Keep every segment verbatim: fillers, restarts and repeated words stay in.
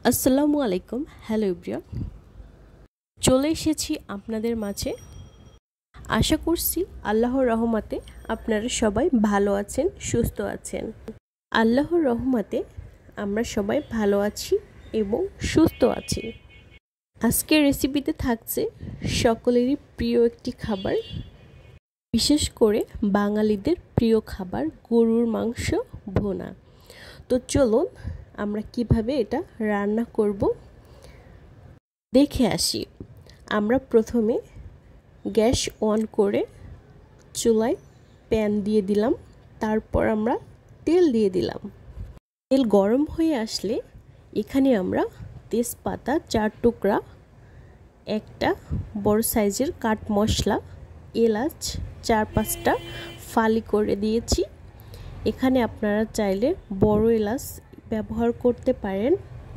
আসসালামু আলাইকুম। Hello everyone, চলে এসেছি আপনাদের মাঝে। আশা করছি আল্লাহর রহমতে আপনারা সবাই ভালো আছেন, সুস্থ আছেন। আল্লাহর রহমতে আমরা সবাই ভালো আছি এবং সুস্থ আছি। আজকের রেসিপিতে থাকছে সকলেরই প্রিয় একটি খাবার, বিশেষ করে বাঙালিদের প্রিয় খাবার গরুর মাংস ভুনা। তো চলুন আমরা কিভাবে এটা রান্না করব দেখে আসি। আমরা প্রথমে গ্যাস অন করে চুলায় প্যান দিয়ে দিলাম, তারপর আমরা তেল দিয়ে দিলাম। তেল গরম হয়ে আসলে এখানে আমরা তেজপাতা চার টুকরা, একটা বড় সাইজের কাট মশলা, এলাচ চার পাঁচটা ফালি করে দিয়েছি। এখানে আপনারা চাইলে বড় এলাচ ব্যবহার করতে পারেন।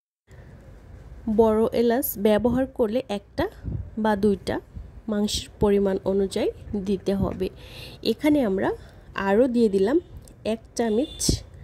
বড় এলাচ ব্যবহার করলে একটা বা দুইটা মাংসের পরিমাণ অনুযায়ী দিতে হবে। এখানে আমরা আরও দিয়ে দিলাম এক চামচ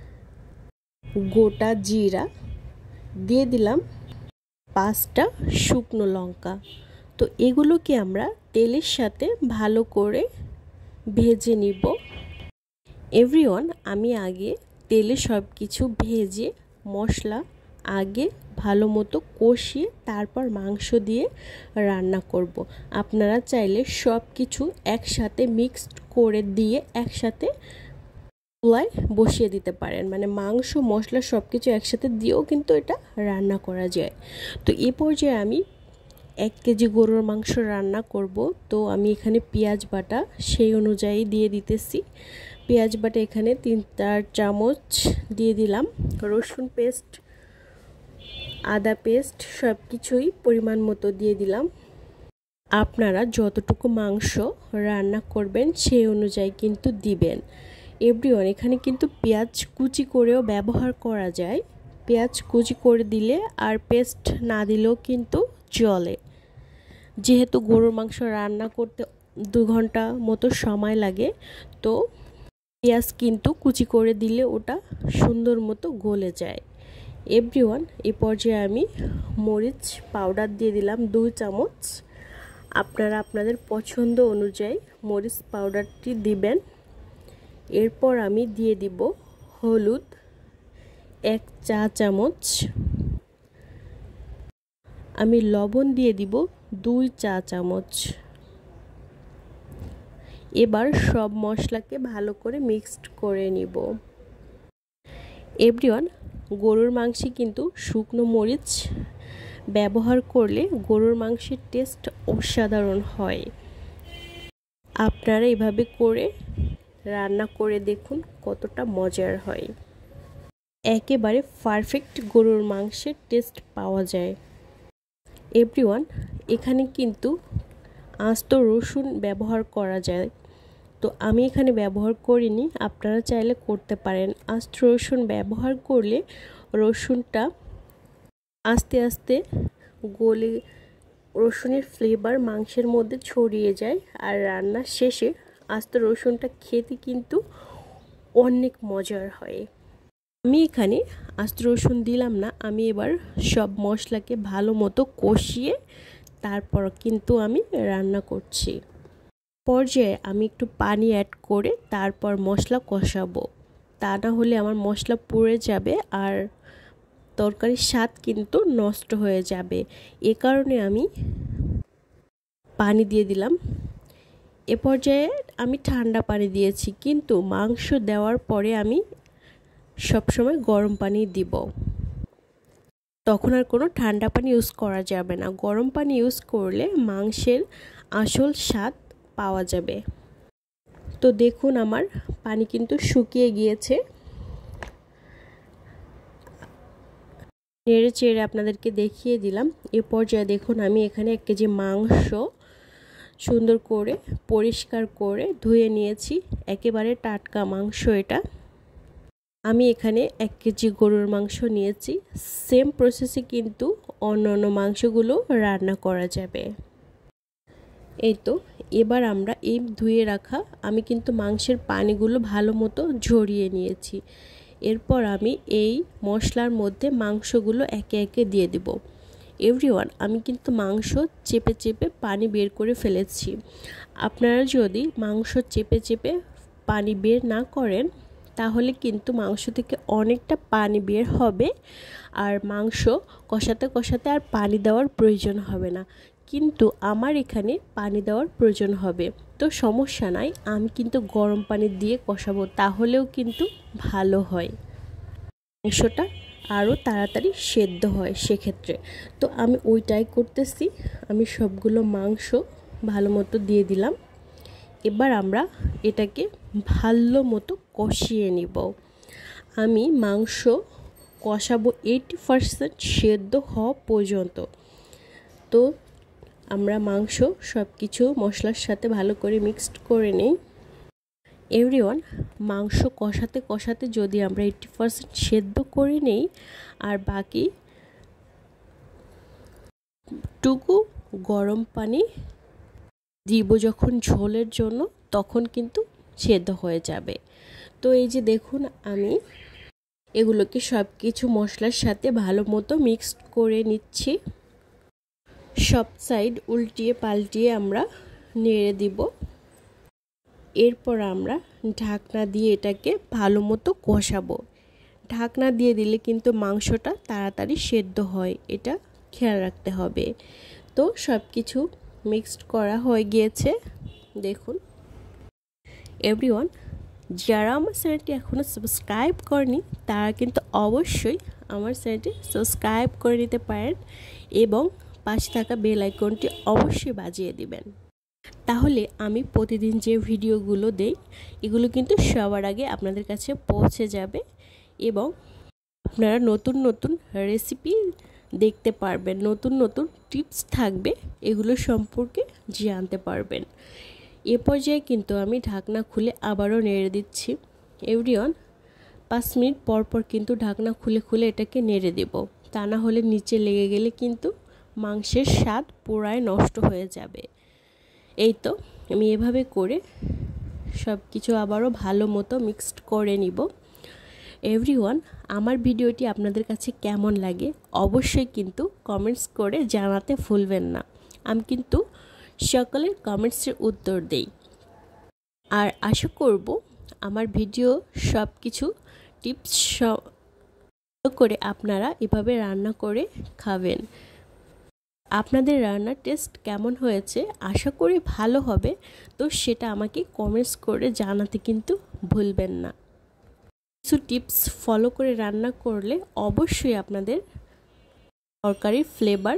গোটা জিরা, দিয়ে দিলাম পাঁচটা শুকনো লঙ্কা। তো এগুলোকে আমরা তেলের সাথে ভালো করে ভেজে নিব। এভরিওয়ান, আমি আগে তেলে সব কিছু ভেজে মশলা আগে ভালো মতো কষিয়ে তারপর মাংস দিয়ে রান্না করব। আপনারা চাইলে সব কিছু একসাথে মিক্সড করে দিয়ে একসাথে চুলায় বসিয়ে দিতে পারেন, মানে মাংস মশলা সব কিছু একসাথে দিয়েও কিন্তু এটা রান্না করা যায়। তো এই পর্যায়ে আমি এক কেজি গরুর মাংস রান্না করব। তো আমি এখানে পেঁয়াজ বাটা সেই অনুযায়ী দিয়ে দিতেছি। পেঁয়াজ বাটা এখানে তিন চার চামচ দিয়ে দিলাম। রসুন পেস্ট, আদা পেস্ট সব কিছুই পরিমাণ মতো দিয়ে দিলাম। আপনারা যতটুকু মাংস রান্না করবেন সেই অনুযায়ী কিন্তু দিবেন। এভরিওয়ান, এখানে কিন্তু পেঁয়াজ কুচি করেও ব্যবহার করা যায়। পেঁয়াজ কুচি করে দিলে আর পেস্ট না দিলেও কিন্তু চলে। যেহেতু গরুর মাংস রান্না করতে দু ঘন্টা মতো সময় লাগে, তো পেঁয়াজ কিন্তু কুচি করে দিলে ওটা সুন্দর মতো গলে যায়। এভরিওয়ান, এই পর্যায়ে আমি মরিচ পাউডার দিয়ে দিলাম দুই চামচ। আপনারা আপনাদের পছন্দ অনুযায়ী মরিচ পাউডারটি দিবেন। এরপর আমি দিয়ে দিব হলুদ এক চা চামচ। আমি লবণ দিয়ে দিব দুই চা চামচ। এবার সব মশলাকে ভালো করে মিক্সড করে নিব। এভরিওয়ান, গরুর মাংসে কিন্তু শুকনো মরিচ ব্যবহার করলে গরুর মাংসের টেস্ট অসাধারণ হয়। আপনারা এভাবে করে রান্না করে দেখুন কতটা মজার হয়। একেবারে পারফেক্ট গরুর মাংসের টেস্ট পাওয়া যায়। এভরিওয়ান, এখানে কিন্তু আস্ত রসুন ব্যবহার করা যায়, তো আমি এখানে ব্যবহার করিনি। আপনারা চাইলে করতে পারেন। আস্ত রসুন ব্যবহার করলে রসুনটা আস্তে আস্তে গলে রসুনের ফ্লেভার মাংসের মধ্যে ছড়িয়ে যায়, আর রান্নার শেষে আস্ত রসুনটা খেতে কিন্তু অনেক মজার হয়। আমি এখানে আস্ত রসুন দিলাম না, আমি এবার সব মশলাকে ভালো মতো কষিয়ে তারপর কিন্তু আমি রান্না করছি। পর্যায়ে আমি একটু পানি অ্যাড করে তারপর মশলা কষাবো, তা না হলে আমার মশলা পুড়ে যাবে আর তরকারির স্বাদ কিন্তু নষ্ট হয়ে যাবে। এ কারণে আমি পানি দিয়ে দিলাম। এ পর্যায়ে আমি ঠান্ডা পানি দিয়েছি, কিন্তু মাংস দেওয়ার পরে আমি সবসময় গরম পানি দিব। তখন আর কোনো ঠান্ডা পানি ইউজ করা যাবে না। গরম পানি ইউজ করলে মাংসের আসল স্বাদ পাওয়া যাবে। তো দেখুন আমার পানি কিন্তু শুকিয়ে গিয়েছে। নেড়ে চেড়ে আপনাদেরকে দেখিয়ে দিলাম। এ পর্যায়ে দেখুন আমি এখানে এক কেজি মাংস সুন্দর করে পরিষ্কার করে ধুয়ে নিয়েছি। একেবারে টাটকা মাংস এটা। আমি এখানে এক কেজি গরুর মাংস নিয়েছি। সেম প্রসেসে কিন্তু অন্য অন্য মাংসগুলো রান্না করা যাবে। এই তো এবার আমরা এই ধুয়ে রাখা, আমি কিন্তু মাংসের পানিগুলো ভালো মতো ঝরিয়ে নিয়েছি। এরপর আমি এই মশলার মধ্যে মাংসগুলো একে একে দিয়ে দেব। এভরিওয়ান, আমি কিন্তু মাংস চেপে চেপে পানি বের করে ফেলেছি। আপনারা যদি মাংস চেপে চেপে পানি বের না করেন তাহলে কিন্তু মাংস থেকে অনেকটা পানি বের হবে, আর মাংস কষাতে কষাতে আর পানি দেওয়ার প্রয়োজন হবে না। কিন্তু আমার এখানে পানি দেওয়ার প্রয়োজন হবে, তো সমস্যা নাই, আমি কিন্তু গরম পানি দিয়ে কষাবো, তাহলেও কিন্তু ভালো হয়, মাংসটা আরও তাড়াতাড়ি সেদ্ধ হয় সেক্ষেত্রে। তো আমি ওইটাই করতেছি। আমি সবগুলো মাংস ভালো মতো দিয়ে দিলাম। এবার আমরা এটাকে ভালো মতো কষিয়ে নিব। আমি মাংস কষাবো এইটি পারসেন্ট সেদ্ধ হওয়া পর্যন্ত। তো আমরা মাংস সব কিছু মশলার সাথে ভালো করে মিক্সড করে নিই। এভরিওয়ান, মাংস কষাতে কষাতে যদি আমরা এইটি পারসেন্ট সেদ্ধ করে নিই আর বাকি টুকু গরম পানি দিব যখন ঝোলের জন্য, তখন কিন্তু সেদ্ধ হয়ে যাবে। তো এই যে দেখুন, আমি এগুলোকে সব কিছু মশলার সাথে ভালো মতো মিক্সড করে নিচ্ছি। সব সাইড উল্টিয়ে পাল্টিয়ে আমরা নেড়ে দিব। এরপর আমরা ঢাকনা দিয়ে এটাকে ভালো মতো কষাবো। ঢাকনা দিয়ে দিলে কিন্তু মাংসটা তাড়াতাড়ি সেদ্ধ হয়, এটা খেয়াল রাখতে হবে। তো সব কিছু মিক্সড করা হয়ে গিয়েছে দেখুন। এভরিওয়ান, যারা আমার চ্যানেলটি এখনও সাবস্ক্রাইব করেনি তারা কিন্তু অবশ্যই আমার চ্যানেলটি সাবস্ক্রাইব করে নিতে পারেন এবং পাশে থাকা বেল আইকনটি অবশ্যই বাজিয়ে দিবেন। তাহলে আমি প্রতিদিন যে ভিডিওগুলো দেই এগুলো কিন্তু সবার আগে আপনাদের কাছে পৌঁছে যাবে এবং আপনারা নতুন নতুন রেসিপি দেখতে পারবেন, নতুন নতুন টিপস থাকবে, এগুলো সম্পর্কে জানতে পারবেন। এ পর্যায়ে কিন্তু আমি ঢাকনা খুলে আবারও নেড়ে দিচ্ছি। এভরিওয়ান, পাঁচ মিনিট পর পর কিন্তু ঢাকনা খুলে খুলে এটাকে নেড়ে দেব, তা না হলে নিচে লেগে গেলে কিন্তু মাংসের স্বাদ পুরাই নষ্ট হয়ে যাবে। এই তো আমি এভাবে করে সব কিছু আবারও ভালো মতো মিক্সড করে নিব। এভরিওয়ান, আমার ভিডিওটি আপনাদের কাছে কেমন লাগে অবশ্যই কিন্তু কমেন্টস করে জানাতে ভুলবেন না। আমি কিন্তু সকলের কমেন্টসের উত্তর দেই, আর আশা করব আমার ভিডিও সব কিছু টিপস করে আপনারা এভাবে রান্না করে খাবেন। আপনাদের রান্নার টেস্ট কেমন হয়েছে আশা করি ভালো হবে, তো সেটা আমাকে কমেন্টস করে জানাতে কিন্তু ভুলবেন না। কিছু টিপস ফলো করে রান্না করলে অবশ্যই আপনাদের তরকারির ফ্লেভার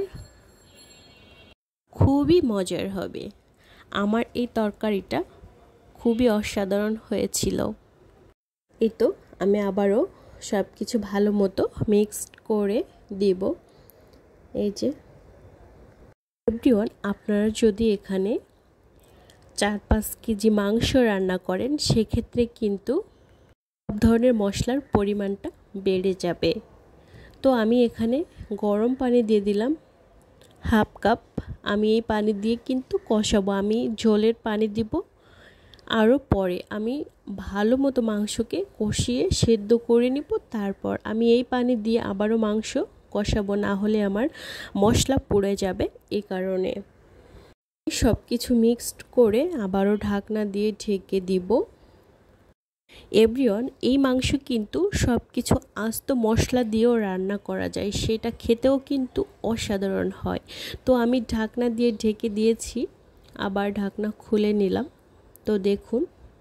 খুবই মজার হবে। আমার এই তরকারিটা খুবই অসাধারণ হয়েছিল। এই তো আমি আবারও সব কিছু ভালো মতো মিক্সড করে দিব। এই যে এভরিওয়ান, আপনারা যদি এখানে চার পাঁচ কেজি মাংস রান্না করেন সেক্ষেত্রে কিন্তু সব ধরনের মশলার পরিমাণটা বেড়ে যাবে। তো আমি এখানে গরম পানি দিয়ে দিলাম হাফ কাপ। আমি এই পানি দিয়ে কিন্তু কষাবো, আমি ঝোলের পানি দিব আরও পরে। আমি ভালো মতো মাংসকে কষিয়ে সেদ্ধ করে নিব, তারপর আমি এই পানি দিয়ে আবারও মাংস কষাবো, না হলে আমার মশলা পুড়ে যাবে। এই কারণে সব কিছু মিক্সড করে আবারও ঢাকনা দিয়ে ঢেকে দিব। এভরিওয়ান, এই মাংস কিন্তু সব কিছু আস্ত মশলা দিয়েও রান্না করা যায়, সেটা খেতেও কিন্তু অসাধারণ হয়। তো আমি ঢাকনা দিয়ে ঢেকে দিয়েছি, আবার ঢাকনা খুলে নিলাম। তো দেখুন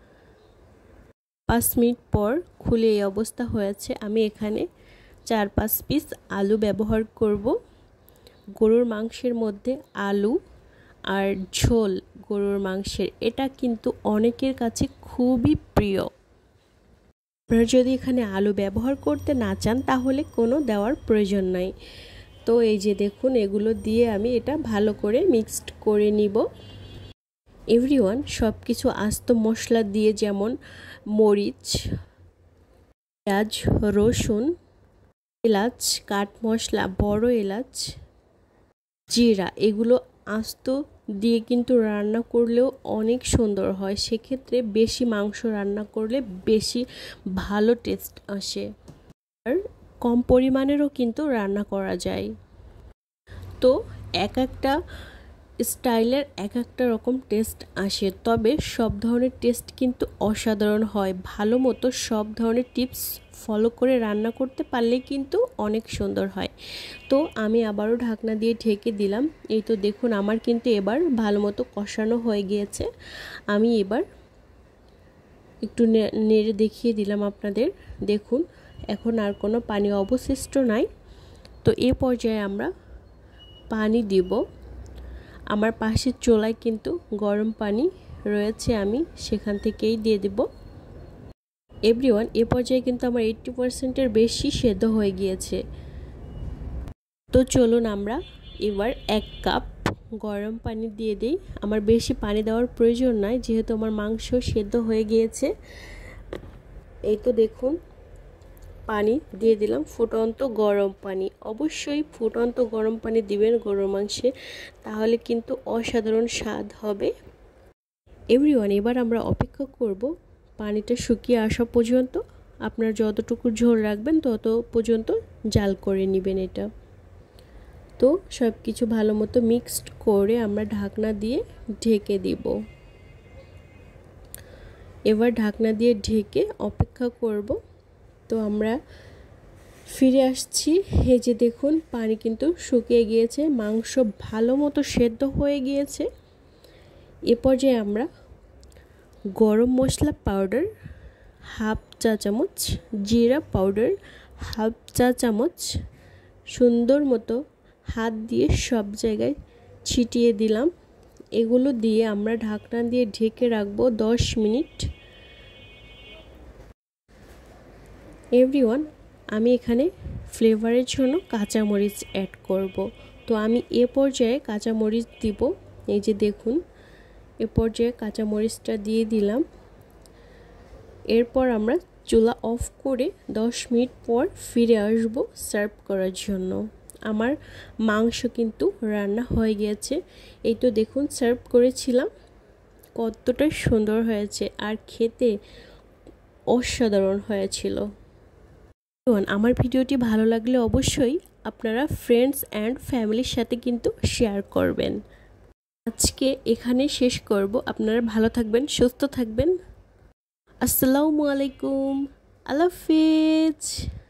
পাঁচ মিনিট পর খুলে এই অবস্থা হয়েছে। আমি এখানে চার পাঁচ পিস আলু ব্যবহার করব। গরুর মাংসের মধ্যে আলু আর ঝোল গরুর মাংসের, এটা কিন্তু অনেকের কাছে খুবই প্রিয়। আপনারা যদি এখানে আলু ব্যবহার করতে না চান তাহলে কোনো দেওয়ার প্রয়োজন নাই। তো এই যে দেখুন, এগুলো দিয়ে আমি এটা ভালো করে মিক্সড করে নিব। এভরিওয়ান, সব কিছু আস্ত মশলা দিয়ে, যেমন মরিচ, পেঁয়াজ, রসুন, এলাচ, কাঠ মশলা, বড় এলাচ, জিরা, এগুলো আস্ত দিয়ে কিন্তু রান্না করলেও অনেক সুন্দর হয়। সেক্ষেত্রে বেশি মাংস রান্না করলে বেশি ভালো টেস্ট আসে, আর কম পরিমাণেরও কিন্তু রান্না করা যায়। তো এক একটা স্টাইলের এক একটা রকম টেস্ট আসে, তবে সব ধরনের টেস্ট কিন্তু অসাধারণ হয়। ভালো মতো সব ধরনের টিপস ফলো করে রান্না করতে পারলে কিন্তু অনেক সুন্দর হয়। তো আমি আবারও ঢাকনা দিয়ে ঢেকে দিলাম। এই তো দেখুন আমার কিন্তু এবার ভালো মতো কষানো হয়ে গিয়েছে। আমি এবার একটু নেড়ে দেখিয়ে দিলাম আপনাদের। দেখুন এখন আর কোনো পানি অবশিষ্ট নাই। তো এই পর্যায়ে আমরা পানি দিব। আমার পাশের চুলায় কিন্তু গরম পানি রয়েছে, আমি সেখান থেকেই দিয়ে দেব। এভরিওয়ান, এ পর্যায়ে কিন্তু আমার এইট্টি পার্সেন্টের বেশি সেদ্ধ হয়ে গিয়েছে। তো চলুন আমরা এবার এক কাপ গরম পানি দিয়ে দিই। আমার বেশি পানি দেওয়ার প্রয়োজন নাই, যেহেতু আমার মাংস সেদ্ধ হয়ে গিয়েছে। এই তো দেখুন পানি দিয়ে দিলাম, ফুটন্ত গরম পানি। অবশ্যই ফুটন্ত গরম পানি দিবেন গরুর মাংসে, তাহলে কিন্তু অসাধারণ স্বাদ হবে। এভরিওয়ান, এবার আমরা অপেক্ষা করব পানিটা শুকিয়ে আসা পর্যন্ত। আপনার যতটুকু ঝোল রাখবেন তত পর্যন্ত জাল করে নেবেন এটা। তো সব কিছু ভালো মতো মিক্সড করে আমরা ঢাকনা দিয়ে ঢেকে দিব। এবার ঢাকনা দিয়ে ঢেকে অপেক্ষা করব। তো আমরা ফিরে আসছি। এই যে দেখুন পানি কিন্তু শুকিয়ে গিয়েছে, মাংস ভালো মতো সেদ্ধ হয়ে গিয়েছে। এ পর্যায়ে আমরা গরম মশলা পাউডার হাফ চা চামচ, জিরা পাউডার হাফ চা চামচ সুন্দর মতো হাত দিয়ে সব জায়গায় ছিটিয়ে দিলাম। এগুলো দিয়ে আমরা ঢাকনা দিয়ে ঢেকে রাখবো দশ মিনিট। এভরিওয়ান, আমি এখানে ফ্লেভারের জন্য কাঁচামরিচ অ্যাড করব। তো আমি এ পর্যায়ে কাঁচামরিচ দিব। এই যে দেখুন এ পর্যায়ে কাঁচামরিচটা দিয়ে দিলাম। এরপর আমরা চুলা অফ করে দশ মিনিট পর ফিরে আসব সার্ভ করার জন্য। আমার মাংস কিন্তু রান্না হয়ে গিয়েছে। এই তো দেখুন সার্ভ করেছিলাম, কতটা সুন্দর হয়েছে আর খেতে অসাধারণ হয়েছিল। আমার ভিডিওটি ভালো লাগলে অবশ্যই আপনারা ফ্রেন্ডস অ্যান্ড ফ্যামিলির সাথে কিন্তু শেয়ার করবেন। আজকে এখানে শেষ করব। আপনারা ভালো থাকবেন, সুস্থ থাকবেন। আসসালামু আলাইকুম, আল্লাহ হাফেজ।